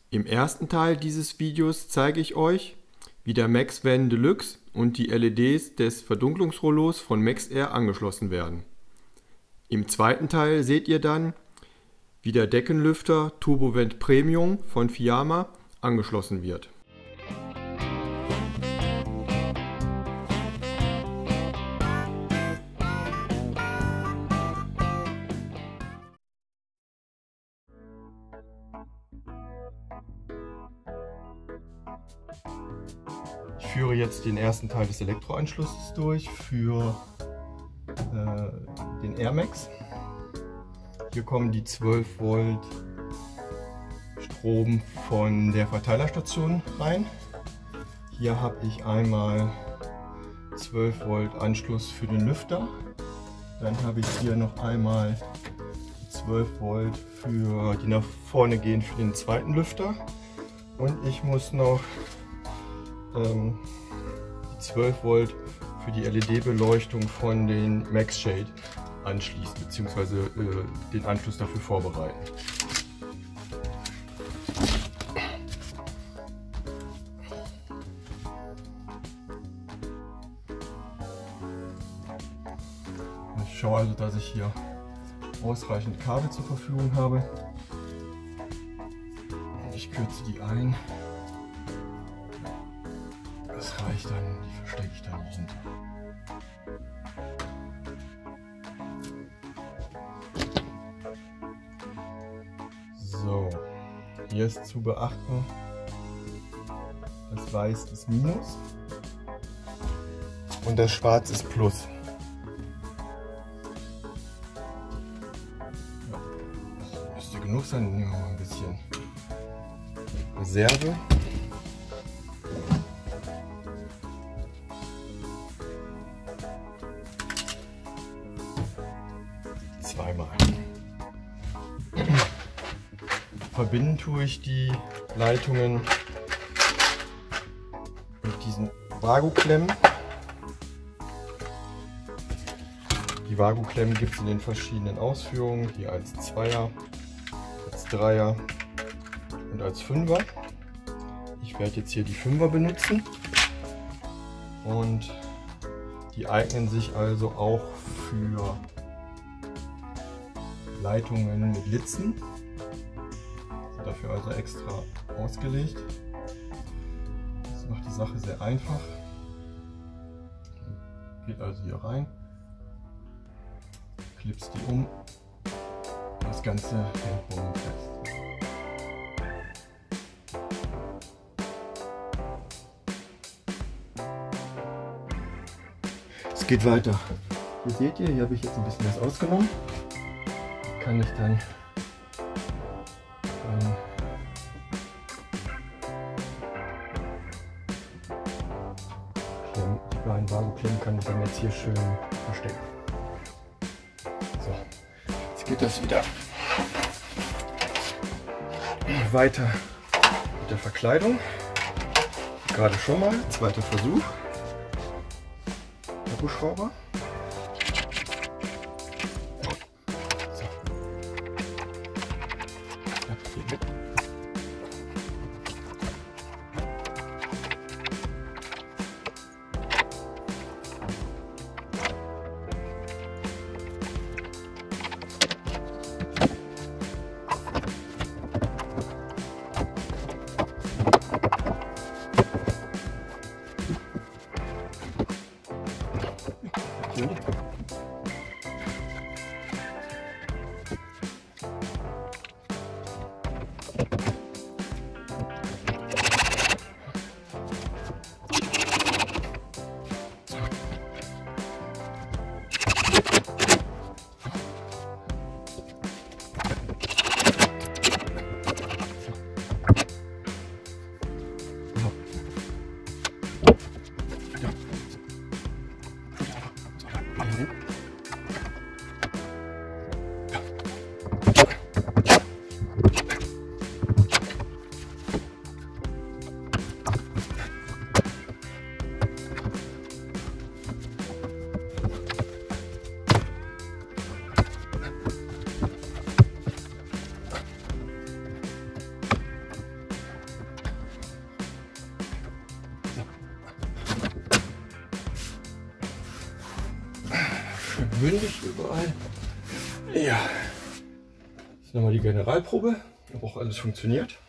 Im ersten Teil dieses Videos zeige ich euch, wie der Maxvan Deluxe und die LEDs des Verdunklungsrollos von Maxair angeschlossen werden. Im zweiten Teil seht ihr dann, wie der Deckenlüfter Turbovent Premium von Fiamma angeschlossen wird. Ich führe jetzt den ersten Teil des Elektroanschlusses durch für den Air Max. Hier kommen die 12 Volt Strom von der Verteilerstation rein. Hier habe ich einmal 12 Volt Anschluss für den Lüfter. Dann habe ich hier noch einmal 12 Volt die nach vorne gehen für den zweiten Lüfter. Und ich muss noch 12 Volt für die LED-Beleuchtung von den MaxShade anschließen bzw. den Anschluss dafür vorbereiten. Ich schaue also, dass ich hier ausreichend Kabel zur Verfügung habe. Ich kürze die ein. Das reicht dann, die verstecke ich dann hinten. So, hier ist zu beachten, das Weiß ist Minus und das Schwarz ist Plus. Ja, das müsste genug sein, dann nehmen wir mal ein bisschen Reserve. Zweimal. Verbinden tue ich die Leitungen mit diesen Vago-Klemmen. Die Vago-Klemmen gibt es in den verschiedenen Ausführungen, hier als 2er, als 3er und als 5er. Ich werde jetzt hier die 5er benutzen und die eignen sich also auch für Leitungen mit Litzen. Sind dafür also extra ausgelegt. Das macht die Sache sehr einfach. Geht also hier rein, klipst die um, das Ganze hält bombenfest. Es geht weiter. Hier seht ihr, hier habe ich jetzt ein bisschen was ausgenommen. Kann ich dann die beiden Vago-Klemmen kann ich dann jetzt hier schön verstecken. So, jetzt geht das wieder weiter mit der Verkleidung. Gerade schon mal, zweiter Versuch. Akkuschrauber. bündig überall. Ja, das ist nochmal die Generalprobe, ob auch alles funktioniert.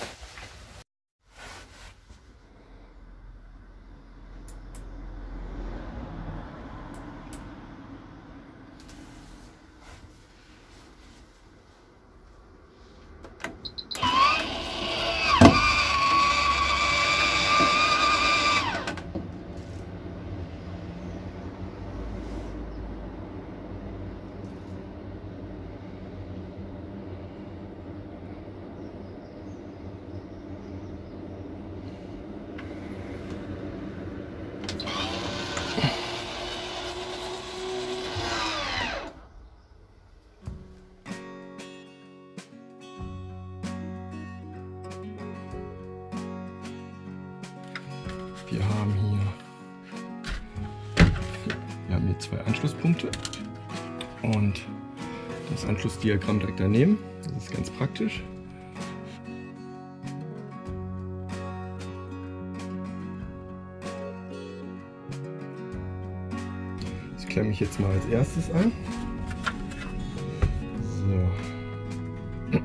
Wir haben hier zwei Anschlusspunkte und das Anschlussdiagramm direkt daneben. Das ist ganz praktisch. Das klemme ich jetzt mal als erstes an. So.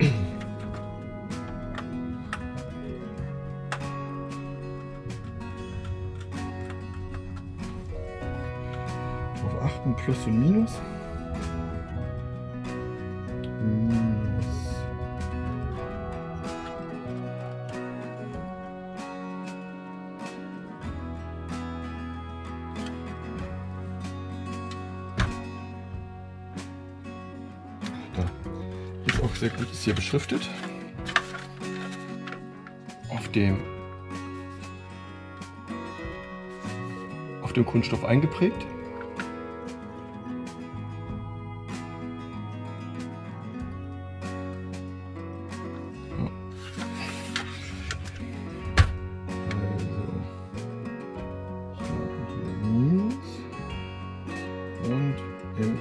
Achten, Plus und Minus. Minus. Da ist auch sehr gut, ist hier beschriftet. Auf dem Kunststoff eingeprägt. Und im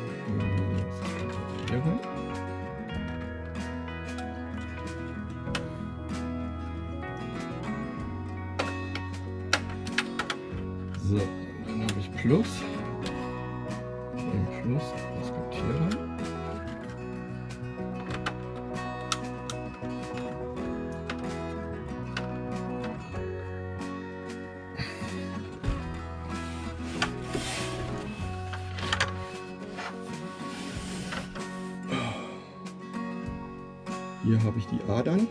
so, dann habe ich Plus. Im Plus, das kommt hier rein. Hier habe ich die Adern.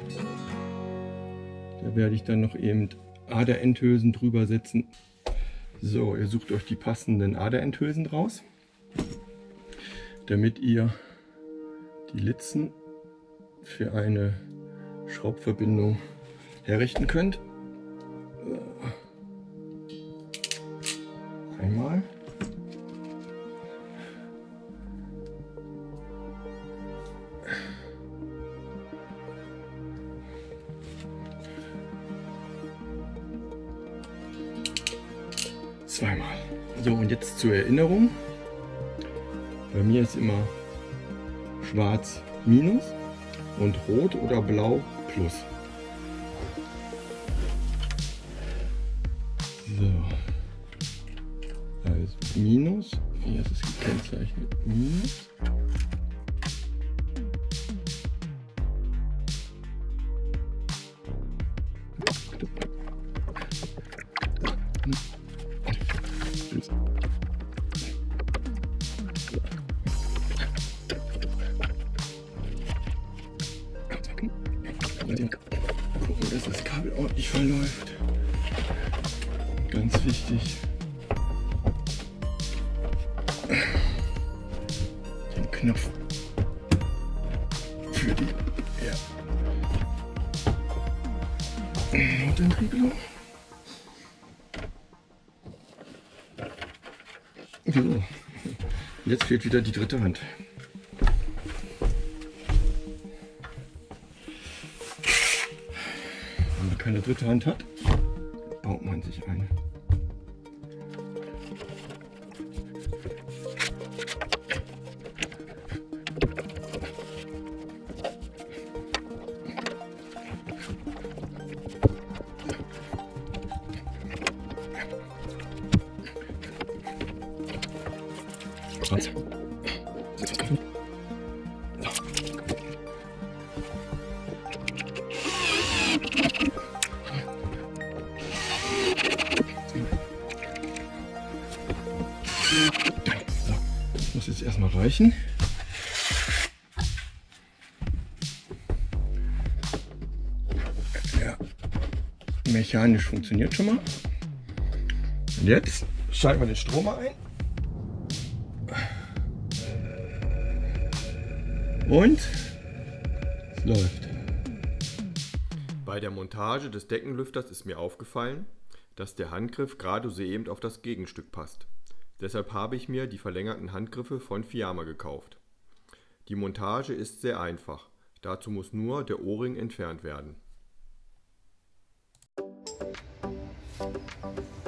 Da werde ich dann noch eben Aderendhülsen drüber setzen. So, ihr sucht euch die passenden Aderendhülsen raus, damit ihr die Litzen für eine Schraubverbindung herrichten könnt. Einmal. Zweimal. So, und jetzt zur Erinnerung. Bei mir ist immer schwarz minus und rot oder blau plus. So. Also minus. Hier ist es gekennzeichnet. Minus. Gucken, dass das Kabel ordentlich verläuft. Ganz wichtig. Den Knopf für die Notenregelung. So. Jetzt fehlt wieder die dritte Hand. Wenn man keine dritte Hand hat, baut man sich eine. So, das muss jetzt erstmal reichen. Ja, mechanisch funktioniert schon mal. Und jetzt schalten wir den Stromer ein. Und es läuft. Bei der Montage des Deckenlüfters ist mir aufgefallen, dass der Handgriff gerade so eben auf das Gegenstück passt. Deshalb habe ich mir die verlängerten Handgriffe von Fiamma gekauft. Die Montage ist sehr einfach. Dazu muss nur der O-Ring entfernt werden.